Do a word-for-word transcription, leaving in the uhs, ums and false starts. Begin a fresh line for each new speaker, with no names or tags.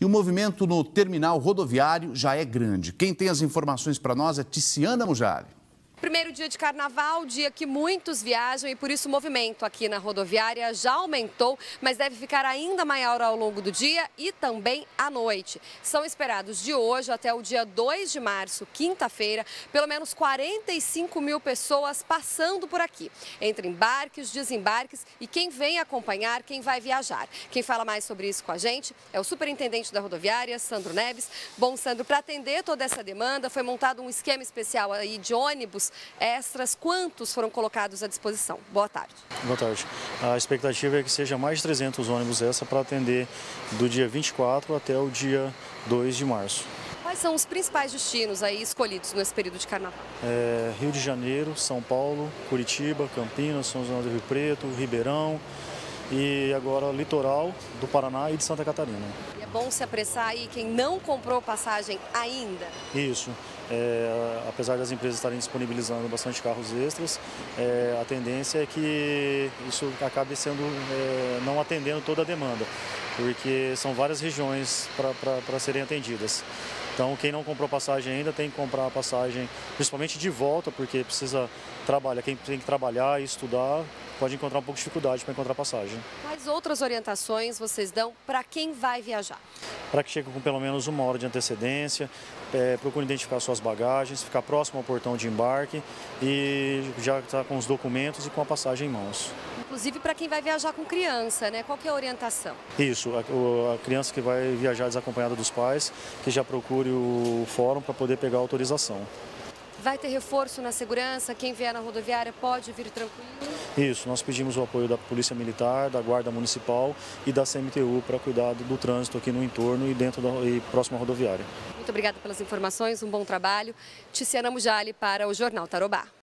E o movimento no terminal rodoviário já é grande. Quem tem as informações para nós é Ticiana Mujali.
Primeiro dia de carnaval, dia que muitos viajam e por isso o movimento aqui na rodoviária já aumentou, mas deve ficar ainda maior ao longo do dia e também à noite. São esperados de hoje até o dia dois de março, quinta-feira, pelo menos quarenta e cinco mil pessoas passando por aqui, entre embarques, desembarques e quem vem acompanhar, quem vai viajar. Quem fala mais sobre isso com a gente é o superintendente da rodoviária, Sandro Neves. Bom, Sandro, para atender toda essa demanda, foi montado um esquema especial aí de ônibus extras. Quantos foram colocados à disposição? Boa tarde.
Boa tarde. A expectativa é que seja mais de trezentos ônibus extra para atender do dia vinte e quatro até o dia dois de março.
Quais são os principais destinos aí escolhidos nesse período de carnaval?
É, Rio de Janeiro, São Paulo, Curitiba, Campinas, São José do Rio Preto, Ribeirão e agora litoral do Paraná e de Santa Catarina.
E é bom se apressar aí quem não comprou passagem ainda?
Isso. É, apesar das empresas estarem disponibilizando bastante carros extras, é, a tendência é que isso acabe sendo, é, não atendendo toda a demanda, porque são várias regiões para serem atendidas. Então, quem não comprou passagem ainda tem que comprar a passagem, principalmente de volta, porque precisa trabalhar. Quem tem que trabalhar e estudar pode encontrar um pouco de dificuldade para encontrar passagem.
Quais outras orientações vocês dão para quem vai viajar?
Para que chegue com pelo menos uma hora de antecedência, é, procure identificar suas bagagens, ficar próximo ao portão de embarque e já estar com os documentos e com a passagem em mãos.
Inclusive para quem vai viajar com criança, né? Qual que é a orientação?
Isso, a, a criança que vai viajar desacompanhada dos pais, que já procure o fórum para poder pegar a autorização.
Vai ter reforço na segurança? Quem vier na rodoviária pode vir tranquilo?
Isso, nós pedimos o apoio da Polícia Militar, da Guarda Municipal e da C M T U para cuidar do trânsito aqui no entorno e dentro da e próxima rodoviária.
Muito obrigada pelas informações, um bom trabalho. Ticiana Mujali para o Jornal Tarobá.